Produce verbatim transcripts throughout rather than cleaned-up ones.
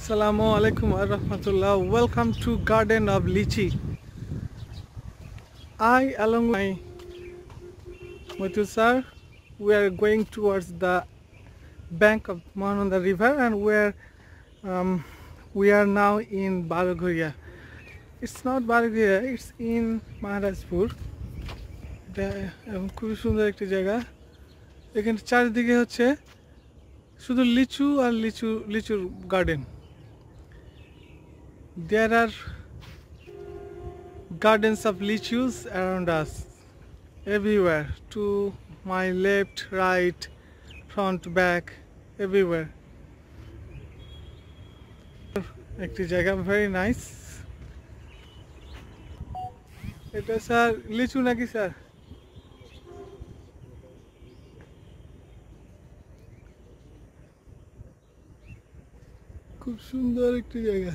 Assalamu alaikum wa rahmatullah. Welcome to Garden of Lychee. I, along with my Muthu sir, we are going towards the bank of Mahananda River, and where um, we are now in Balaghoria. It's not Balaghoria, it's in Maharajpur. খুবই সুন্দর একটা জায়গা। এখানে চারিদিকে হচ্ছে শুধু লিচু আর লিচু লিচুর garden. There are gardens of lychees around us, everywhere, to my left, right, front, back, everywhere. একটি জায়গা, very nice. এটা স্যার লিচু নাকি স্যার? খুব সুন্দর একটি জায়গা।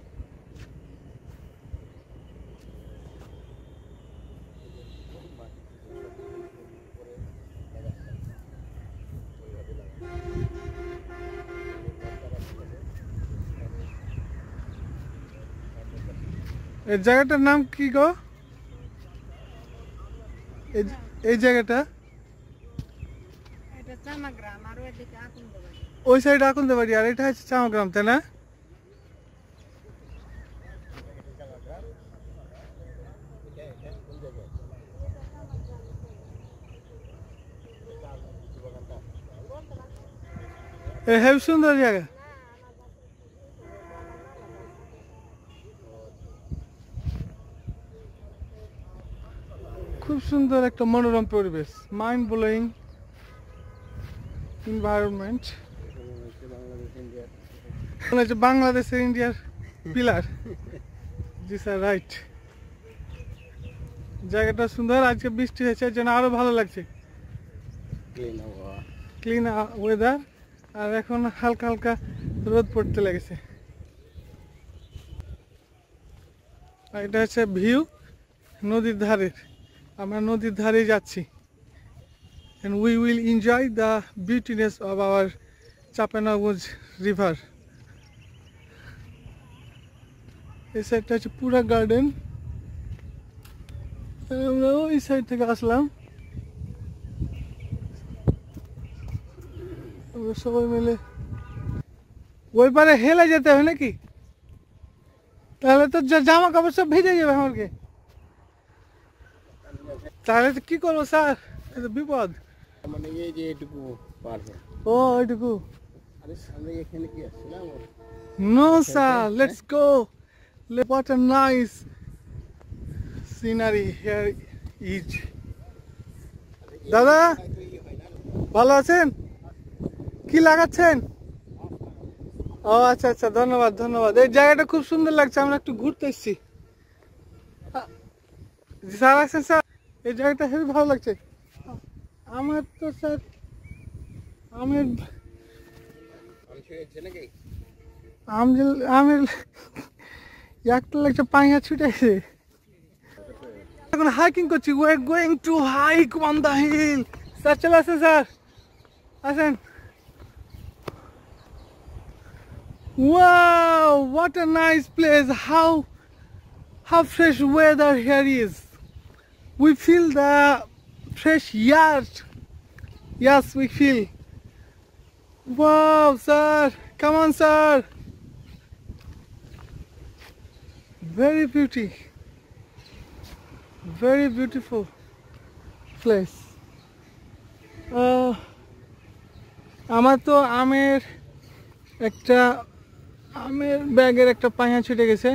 এই জায়গাটার নাম কি গো? এই জায়গাটা এটা চামাগ্রাম, আর ওইদিকে আকুন্দাবাড়ি। ওই সাইড আকুন্দাবাড়ি, আর এটা হচ্ছে চামাগ্রাম, তাই না? এই হেবি সুন্দর জায়গা। খুব সুন্দর একটা মনোরম পরিবেশ, মাইন্ড ব্লোয়িং এনভায়রনমেন্ট। মনে হচ্ছে বাংলাদেশের ইন্ডিয়ার পিলার। জি স্যার, রাইট। জায়গাটা সুন্দর, আজকে বৃষ্টি হয়েছে, এর জন্য আরো ভালো লাগছে। ক্লিন ওয়েদার, আর এখন হালকা হালকা রোদ পড়তে লেগেছে। এটা হচ্ছে ভিউ নদীর ধারের। আমরা নদীর ধারে যাচ্ছি, and we will enjoy the beautiness of our Chapanagoj river. এই সাইডটা হচ্ছে পুরা গার্ডেন। আমরা ওই সাইড থেকে আসলাম, আমরা সবাই মিলে। ওই পারে হেলে যেতে হবে নাকি? তাহলে তো জামা কাপড় সব ভিজে যাবে আমাকে। তাহলে তো কি করবো স্যার, এটা বিপদ। মানে এই যে এটুকু পারবে। ও এইটুকু। আরে আমরা এখানে কি আসছিলাম? No sir, let's go. What a nice scenery here is. দাদা ভালো আছেন? কি লাগাচ্ছেন? ও আচ্ছা আচ্ছা, ধন্যবাদ ধন্যবাদ। এই জায়গাটা খুব সুন্দর লাগছে, আমরা একটু ঘুরতে এসেছি। স্যার আছেন স্যার? এই জায়গাটা হেবি ভালো লাগছে আমার তো স্যার। আমের আমের একটা লাগছে, পাইয়া ছুটেছে। এখন হাইকিং করছি, we are going to hike on the hill. Sir চলে আসেন, স্যার আসেন। Wow, what a nice place. How how fresh weather here is. We feel the fresh air. Yes, we feel. Wow, sir. Come on, sir. Very beauty. Very beautiful place. Uh, আমার তো আমের একটা আমের ব্যাগের একটা পাইয়া ছুটে গেছে।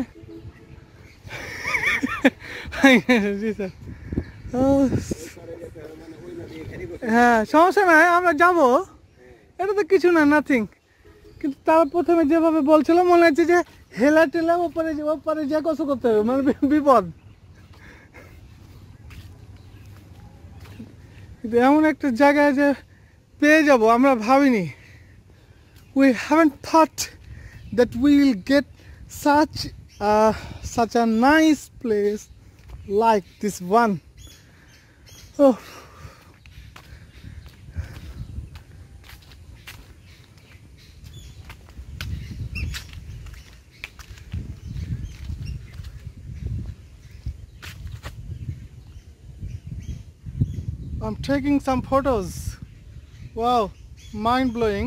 জি স্যার। হ্যাঁ সমস্যা নাই, আমরা যাবো, এটা তো কিছু না, নাথিং। কিন্তু তার প্রথমে যেভাবে বলছিল মনে হচ্ছে যে হেলা টেলা ওপরে ওপরে যা কষ্ট করতে হবে, মানে বিপদ। কিন্তু এমন একটা জায়গায় যে পেয়ে যাব আমরা ভাবিনি। We haven't thought that we will get such a, such a nice place like this one. Oh. I'm taking some photos. Wow, mind blowing.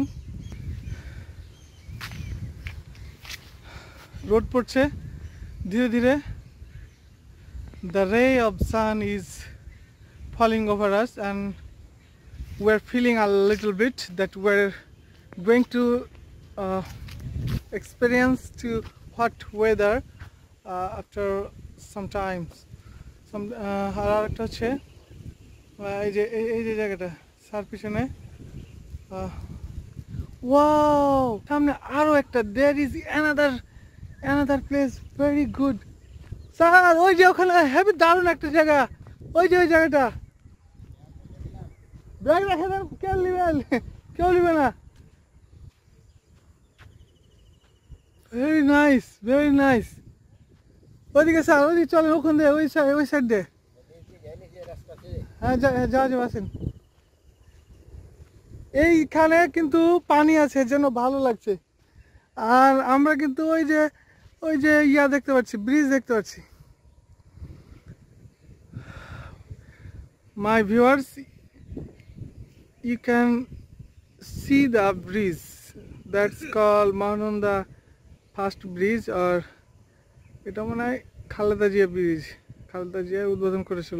Road পড়ছে ধীরে ধীরে. The ray of sun is falling over us and we're feeling a little bit that we're going to uh, experience to hot weather uh, after some times. Some আর আরেকটা হচ্ছে এই যে এই যে জায়গাটা সার পিছনে. ওয়াও, সামনে আরো একটা. there is another another place very good. Sir ওই যে ওখানে হেবি দারুণ একটা জায়গা. ওই যে ওই জায়গাটা ব্যাগ রেখে দেন. কেউ নিবেন? কেউ নিবে না. Very nice, very nice. ওইদিকে স্যার ওইদিকে চলেন, ওখান দিয়ে ওই সাইড ওই সাইড দিয়ে. হ্যাঁ যাওয়া যাবে, আসেন. এইখানে কিন্তু পানি আছে, যেন ভালো লাগছে. আর আমরা কিন্তু ওই যে ওই যে ইয়া দেখতে পাচ্ছি, ব্রিজ দেখতে পাচ্ছি. My viewers, you can see the bridge that's called Mahananda First Bridge, or এটা মনে হয় খালেদা জিয়া ব্রিজ. খালেদা জিয়া উদ্বোধন করেছিল.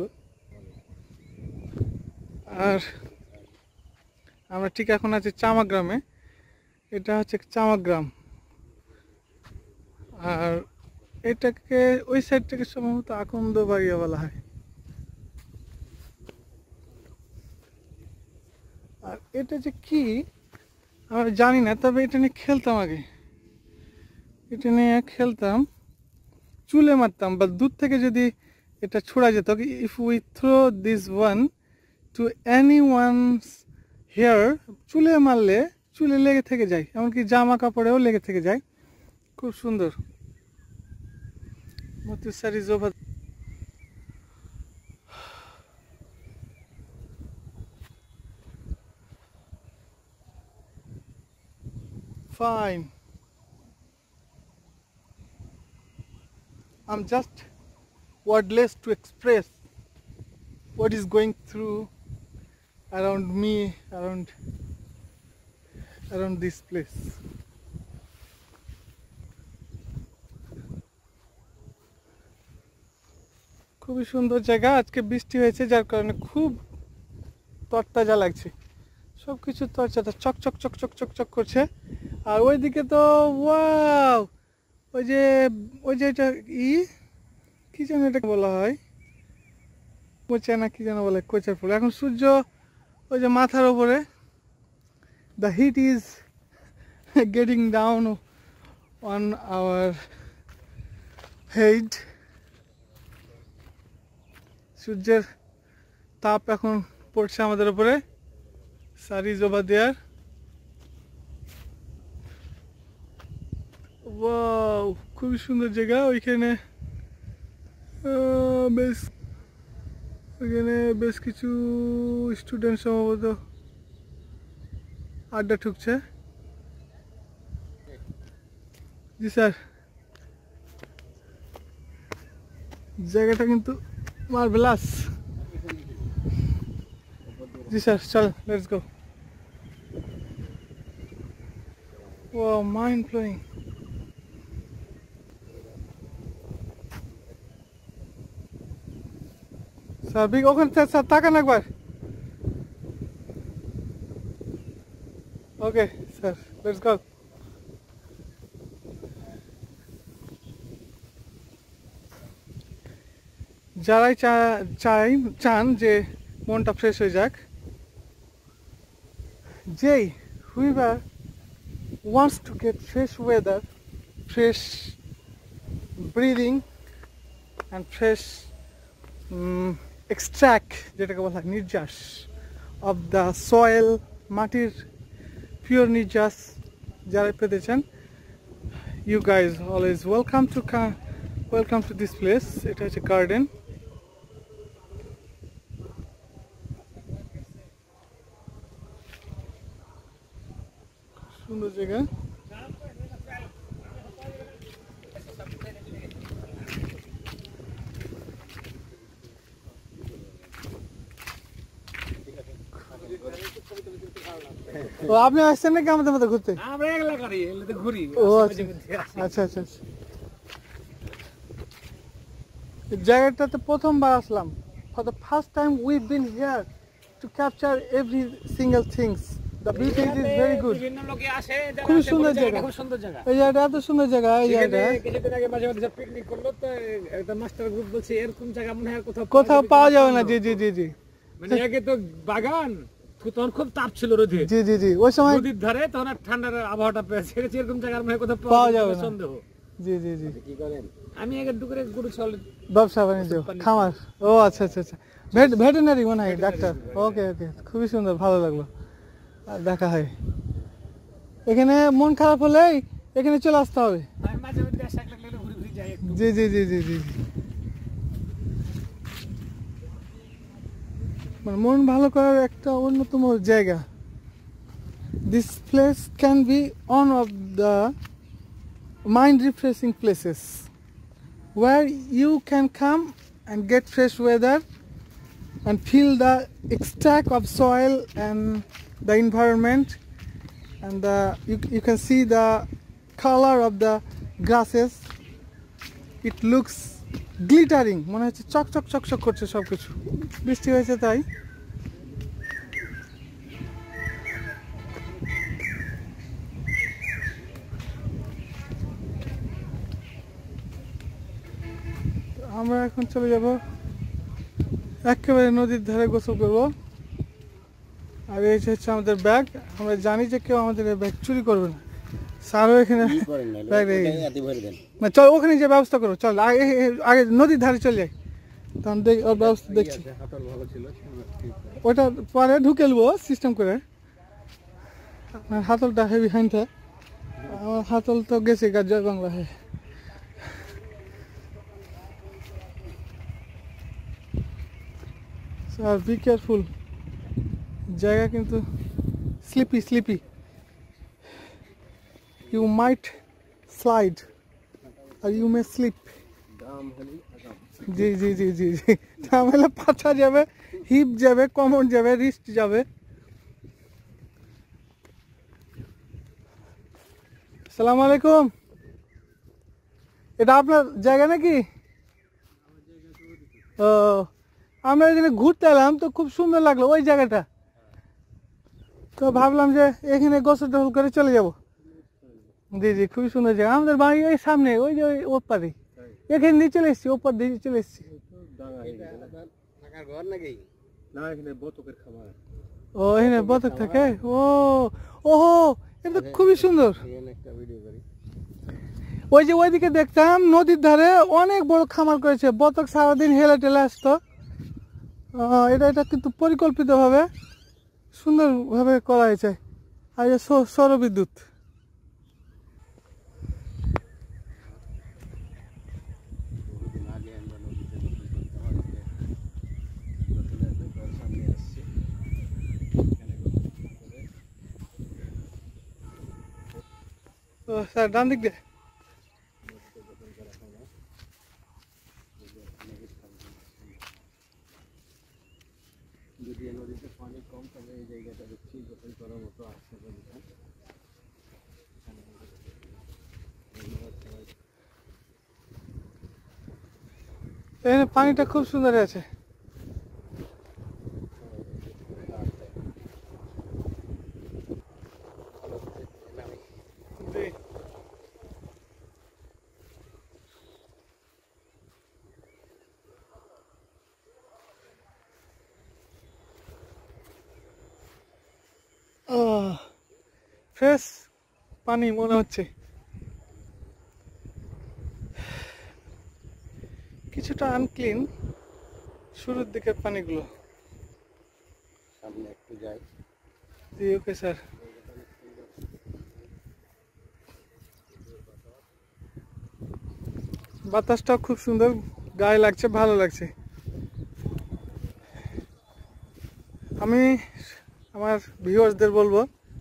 আর আমরা ঠিক এখন আছি চামাগ্রামে. এটা হচ্ছে চামাগ্রাম. আর এটাকে ওই সাইডটাকে সম্ভবত আকন্দবাড়িয়া বলা হয়. আর এটা যে কি আমি জানি না, তবে এটা নিয়ে খেলতাম আগে. এটা নিয়ে খেলতাম, চুলে মারতাম, বা দূর থেকে যদি এটা ছোড়া যেত. If we throw this one to any one's hair, চুলে মারলে চুলে লেগে থেকে যায়, এমনকি জামা কাপড়েও লেগে থেকে যায়. খুব সুন্দর. Motiur is over. Fine. I'm just wordless to express what is going through around me, around around this place. খুবই সুন্দর জায়গা. আজকে বৃষ্টি হয়েছে, যার কারণে খুব তরতাজা লাগছে. সব কিছু তরতাজা, চক চক চক চক চক চক করছে. আর ওইদিকে তো ওয়াও, ওই যে ওই যে এটা ই কি যেন এটাকে বলা হয়, কোচা না কি যেন বলে, কোচার ফুল. এখন সূর্য ওই যে মাথার ওপরে. The heat is getting down on our head. সূর্যের তাপ এখন পড়ছে আমাদের উপরে. Sir is over there. Wow, খুবই সুন্দর জায়গা. ওইখানে বেশ ওইখানে বেশ কিছু স্টুডেন্ট সম্ভবত আড্ডা ঠুকছে. জি স্যার, জায়গাটা কিন্তু মার্ভেলাস. জি স্যার, চল let's go. Wow, mind blowing. Sir big ওখানে স্যার তাকান একবার. Okay sir, let's go. যারাই চাই চান যে মনটা ফ্রেশ হয়ে যাক, যেই whoever wants to get fresh weather, fresh breathing and fresh um, extract যেটাকে বলা হয় নির্যাস of the soil, মাটির pure নির্যাস যারা পেতে চান, you guys always welcome to welcome to this place. এটা হচ্ছে গার্ডেন. সুন্দর জায়গা. ও আপনি আসছেন নাকি আমাদের মতো ঘুরতে? আমরা একলা করি এগুলোতে ঘুরি ও আচ্ছা আচ্ছা আচ্ছা আচ্ছা। এই জায়গাটাতে প্রথমবার আসলাম। For the first time we've been here to capture every single things. The beauty is very good. বিভিন্ন লোকে আসে খুব সুন্দর জায়গা। খুব সুন্দর জায়গা। এই জায়গাটা এত সুন্দর জায়গা, এই জায়গাটা কিছুদিন আগে মাঝে মাঝে পিকনিক করলো তো একটা মাস্টার গ্রুপ বলছে এরকম জায়গা মনে হয় কোথাও কোথাও পাওয়া যাবে না। জি জি জি জি মানে আগে তো বাগান তখন খুব তাপ ছিল রোদে, জি জি জি ওই সময় নদীর ধারে তখন আর ঠান্ডার আবহাওয়াটা পেয়েছে, এরকম জায়গা মনে হয় কোথাও পাওয়া যাবে না। সন্দেহ। জি জি জি কি করেন? আমি আগে দুপুরে গরু চল ব্যবসা বাণিজ্য খামার। ও আচ্ছা আচ্ছা আচ্ছা ভেটেনারি মনে হয় ডাক্তার। ওকে ওকে খুবই সুন্দর, ভালো লাগলো। আর দেখা হয় এখানে মন খারাপ হলে এখানে চলে আসতে হবে। আমি মাঝে মধ্যে আসা লাগলে ঘুরে ঘুরে যাই একটু। জি জি জি জি জি মানে মন ভালো করার একটা অন্যতম জায়গা। This place can be one of the mind refreshing places where you can come and get fresh weather and feel the extract of soil and the environment, and the, you, you can see the color of the grasses. It looks glittering, মনে হচ্ছে চক চক চক চক করছে সবকিছু, বৃষ্টি হয়েছে তাই। আমরা এখন চলে যাব একেবারে নদীর ধারে, গোসল করব। আর এই হচ্ছে আমাদের ব্যাগ। আমরা জানি যে কেউ আমাদের ব্যাগ চুরি করবে না। স্যারও এখানে ব্যাগ রেখে না, চল ওখানে যে ব্যবস্থা করো, চল আগে আগে নদীর ধারে চলে যাই, তখন দেখ ওর ব্যবস্থা দেখছি। ওটা পরে ঢুকে নেবো সিস্টেম করে। আপনার হাতলটা হেভি হাইনটা, আমার হাতল তো গেছে গা জয় বাংলা হয়ে। আর বি কেয়ারফুল, জায়গা কিন্তু slippy slippy, you might slide আর ইউ মে স্লিপ। জি জি জি জি জি দাম হলে পাছা যাবে, হিপ যাবে, কমর যাবে, রিস্ট যাবে। আসসালামু আলাইকুম, এটা আপনার জায়গা নাকি? ও আমরা এখানে ঘুরতে এলাম তো খুব সুন্দর লাগলো ওই জায়গাটা, তো ভাবলাম যে এখানে গোসল টোসল করে চলে যাব। জি জি খুবই সুন্দর জায়গা। আমাদের বাড়ি ওই সামনে, ওই যে ওই ওপারে, এখানে নিয়ে চলে এসেছি, ওপর দিয়ে চলে এসেছি। ও এখানে বতক থাকে। ও ওহো এটা তো খুবই সুন্দর। ওই যে ওইদিকে দেখতাম নদীর ধারে অনেক বড় খামার করেছে, বতক সারাদিন হেলে টেলে আসতো। এটা এটা কিন্তু পরিকল্পিতভাবে সুন্দরভাবে করা হয়েছে। আর সৌর বিদ্যুৎ। ও স্যার ডান দিক দিয়ে। যদি নদীতে পানি কম তবে এই জায়গাটা দেখছি গোসল করার মতো আছে। এখানে পানিটা খুব সুন্দর আছে। ফ্রেশ পানি মনে হচ্ছে, কিছুটা আনক্লিন শুরুর দিকের পানিগুলো। সামনে একটু যাই। জি ওকে স্যার। বাতাসটাও খুব সুন্দর, গায়ে লাগছে, ভালো লাগছে। আমি আমার ভিউয়ার্সদের বলবো,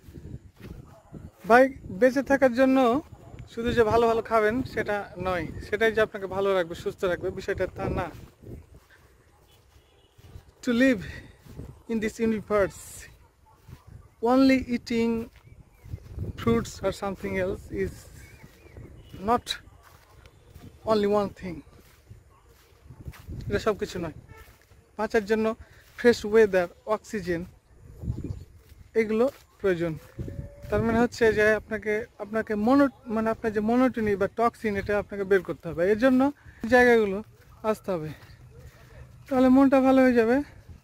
ভাই বেঁচে থাকার জন্য শুধু যে ভালো ভালো খাবেন সেটা নয়, সেটাই যে আপনাকে ভালো রাখবে, সুস্থ রাখবে, বিষয়টা তা না। To live in this universe only eating fruits or something else is not only one thing. এটা সব কিছু নয়। বাঁচার জন্য ফ্রেশ ওয়েদার, অক্সিজেন এগুলো প্রয়োজন। তার মানে হচ্ছে যে আপনাকে আপনাকে মনো মানে আপনার যে মনোটনি বা টক্সিন এটা আপনাকে বের করতে হবে। এর জন্য জায়গাগুলো আসতে হবে, তাহলে মনটা ভালো হয়ে যাবে।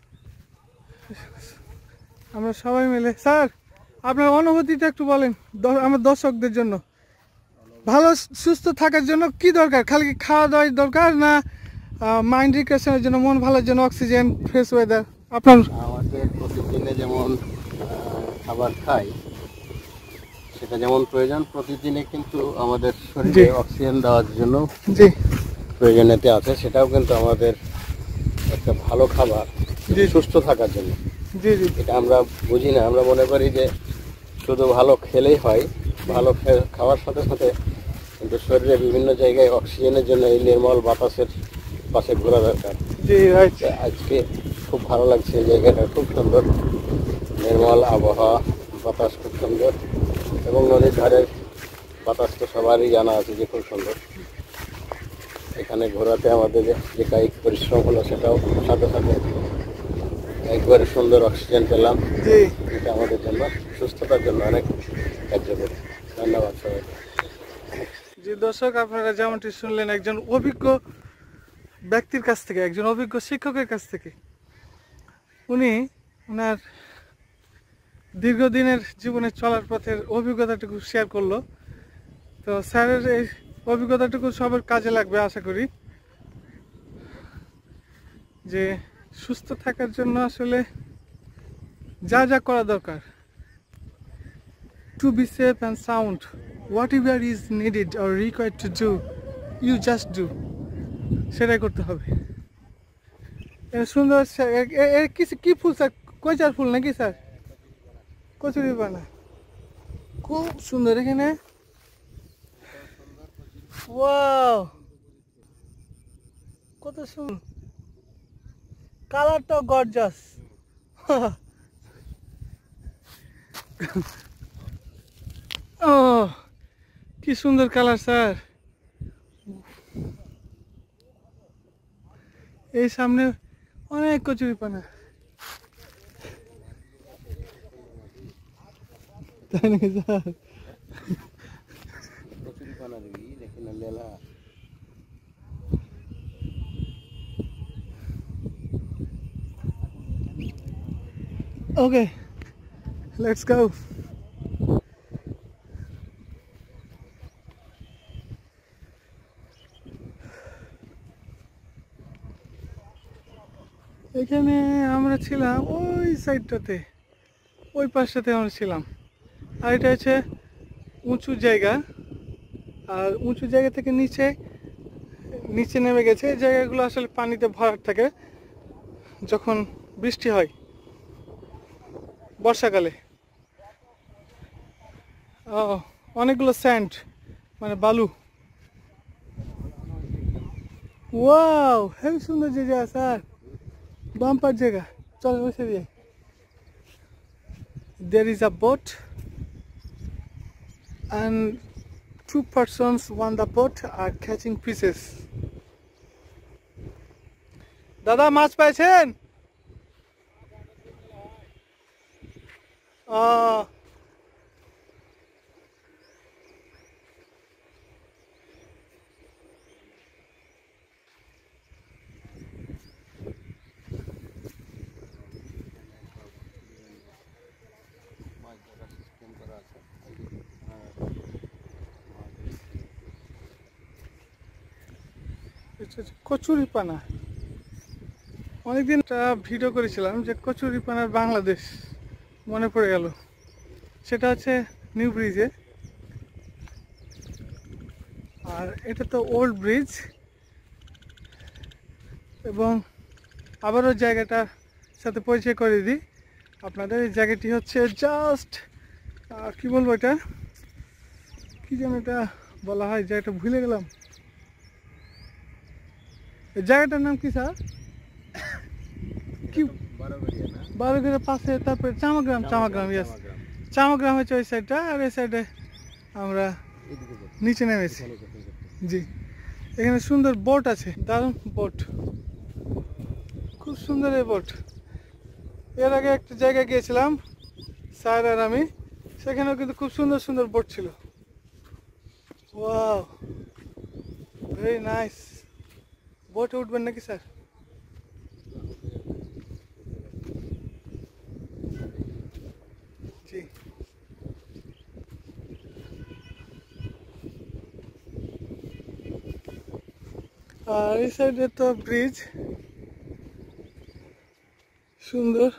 আমরা সবাই মিলে, স্যার আপনার অনুভূতিটা একটু বলেন আমার দর্শকদের জন্য। ভালো সুস্থ থাকার জন্য কি দরকার? খালি কি খাওয়া দাওয়ার দরকার, না মাইন্ড রিক্রিয়েশনের জন্য, মন ভালোর জন্য অক্সিজেন, ফ্রেশ ওয়েদার? আপনার আমাদের প্রতিদিনে যেমন খাবার খাই সেটা যেমন প্রয়োজন, প্রতিদিনে কিন্তু আমাদের শরীরে অক্সিজেন দেওয়ার জন্য জি প্রয়োজনীয়তা আছে, সেটাও কিন্তু আমাদের একটা ভালো খাবার সুস্থ থাকার জন্য। জি জি এটা আমরা বুঝি না, আমরা মনে করি যে শুধু ভালো খেলেই হয়। ভালো খাওয়ার সাথে সাথে কিন্তু শরীরে বিভিন্ন জায়গায় অক্সিজেনের জন্য এই নির্মল বাতাসের পাশে ঘোরা দরকার। জি রাইট। আজকে খুব ভালো লাগছে, এই জায়গাটা খুব সুন্দর, নির্মল আবহাওয়া, বাতাস খুব সুন্দর, এবং নদীর ধারের বাতাস তো সবারই জানা আছে যে খুব সুন্দর। এখানে ঘোরাতে আমাদের যে কায়িক পরিশ্রম হলো সেটাও সাথে সাথে একবারে সুন্দর অক্সিজেন পেলাম। জি এটা আমাদের জন্য সুস্থতার জন্য অনেক কার্যকরী। ধন্যবাদ সবাইকে। জি দর্শক, আপনারা যেমনটি শুনলেন একজন অভিজ্ঞ ব্যক্তির কাছ থেকে, একজন অভিজ্ঞ শিক্ষকের কাছ থেকে। উনি ওনার দীর্ঘদিনের জীবনে চলার পথের অভিজ্ঞতাটুকু শেয়ার করলো। তো স্যারের এই অভিজ্ঞতাটুকু সবার কাজে লাগবে আশা করি। যে সুস্থ থাকার জন্য আসলে যা যা করা দরকার, to be safe and sound, whatever is needed or required to do, you just do, সেটাই করতে হবে। সুন্দর কিছু কি ফুল স্যার? কইচার ফুল নাকি স্যার? কচুরি পানা, খুব সুন্দর এখানে। ওয়াও, কত সুন্দর, কালারটাও গর্জাস। ও কি সুন্দর কালার স্যার। এই সামনে অনেক কচুরি পানা, তাই নাকি স্যার? Okay, let's go. এখানে আমরা ছিলাম ওই সাইডটাতে, ওই পাশটাতে আমরা ছিলাম। আর এটা হচ্ছে উঁচু জায়গা, আর উঁচু জায়গা থেকে নিচে নিচে নেমে গেছে। এই জায়গাগুলো আসলে পানিতে ভরাট থাকে যখন বৃষ্টি হয় বর্ষাকালে। ও অনেকগুলো স্যান্ড মানে বালু। ওয়াও, হেবি সুন্দর জায়গা স্যার, বাম্পার জায়গা। চলো বসে দিয়ে। There is a boat and two persons on the boat are catching fishes. দাদা মাছ পাইছেন? আহ কচুরি পানা। অনেকদিন একটা ভিডিও করেছিলাম যে কচুরি পানার বাংলাদেশ, মনে পড়ে গেল। সেটা হচ্ছে নিউ ব্রিজে, আর এটা তো ওল্ড ব্রিজ। এবং আবারও জায়গাটার সাথে পরিচয় করে দিই আপনাদের। এই জায়গাটি হচ্ছে জাস্ট কি বলবো, এটা কি যেন এটা বলা হয়, জায়গাটা ভুলে গেলাম। এই জায়গাটার নাম কি স্যার? কি বারোঘরের পাশে, তারপরে চামাগ্রাম। চামাগ্রাম, ইয়েস। চামগ্রাম হচ্ছে ওই সাইডটা, আর এই সাইডে আমরা নিচে নেমেছি। জি, এখানে সুন্দর বোট আছে, দারুণ বোট, খুব সুন্দর এই বোট। এর আগে একটা জায়গায় গিয়েছিলাম স্যার আর আমি, সেখানেও কিন্তু খুব সুন্দর সুন্দর বোট ছিল। Wow, very nice. বোটে উঠবেন নাকি স্যার? জি, আর এই সাইডে তো ব্রিজ সুন্দর।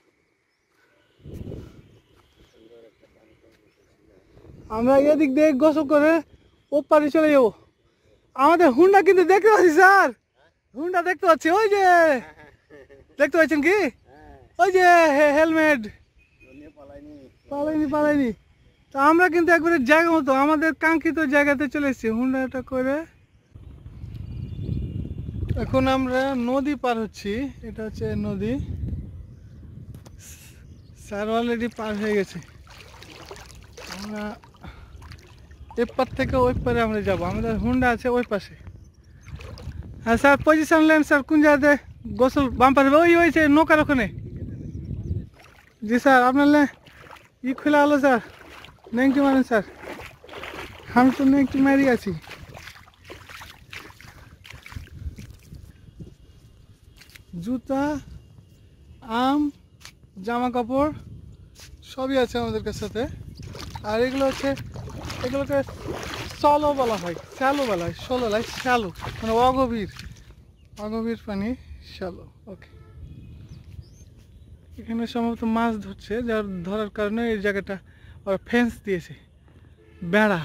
আমরা এদিক দিয়ে গোসল করে ওপারে চলে যাবো। আমাদের হুন্ডা কিন্তু দেখতে পাচ্ছি স্যার, হুন্ডা দেখতে পাচ্ছি, ওই যে দেখতে পাচ্ছেন কি, ওই যে হেলমেট, পালাইনি পালাইনি। তো আমরা কিন্তু একবারে জায়গা মতো আমাদের কাঙ্ক্ষিত জায়গাতে চলে এসেছি হুন্ডাটা করে। এখন আমরা নদী পার হচ্ছি, এটা হচ্ছে নদী। স্যার অলরেডি পার হয়ে গেছে, আমরা এপার থেকে ওই পারে আমরা যাবো, আমাদের হুন্ডা আছে ওই পাশে। হ্যাঁ স্যার, পজিশন নেন স্যার, কোন জায়গাতে গোসল বাম পারে? ওই হয়েছে নৌকার ওখানে। জি স্যার, আপনার ই খোলা হলো স্যার, নেংটি মারেন স্যার, আমি তো নেংটি মারি আছি। জুতা, আম, জামা কাপড় সবই আছে আমাদের সাথে। আর এগুলো হচ্ছে, এগুলোকে সলো বলা হয়, শ্যালো বলা হয়, সলো লাই শ্যালো, মানে অগভীর, অগভীর পানি শ্যালো। ওকে, এখানে সম্ভবত মাছ ধরছে, যার ধরার কারণে এই জায়গাটা ওরা ফেন্স দিয়েছে, বেড়া।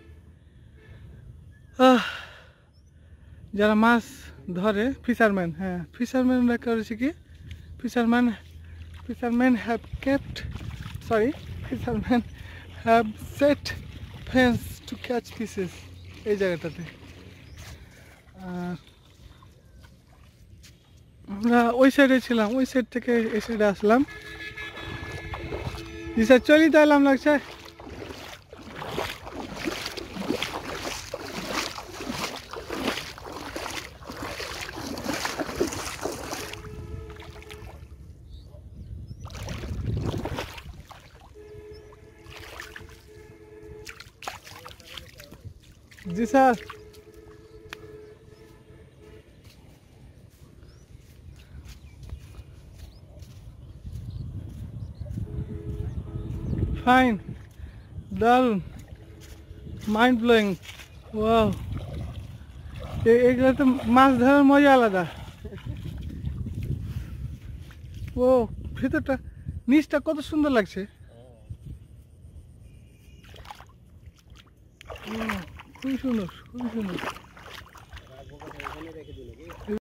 আহ, যারা মাছ ধরে ফিশারম্যান, হ্যাঁ ফিশারম্যানরা করেছে কি, fisherman fisherman have kept sorry fisherman have set fence to catch fishes এই জায়গাটাতে। আর আমরা ওই সাইডে ছিলাম, ওই সাইড থেকে এই সাইডে আসলাম। জি স্যার, চলি তাহলে আমরা লাগছে। জি স্যার, ফাইন, দারুন, মাইন্ড ব্লোয়িং। ওয়াও, এগুলোতে মাছ ধরার মজা আলাদা। ও ভিতরটা, নিচটা কত সুন্দর লাগছে, খুবই সুন্দর, খুবই সুন্দর।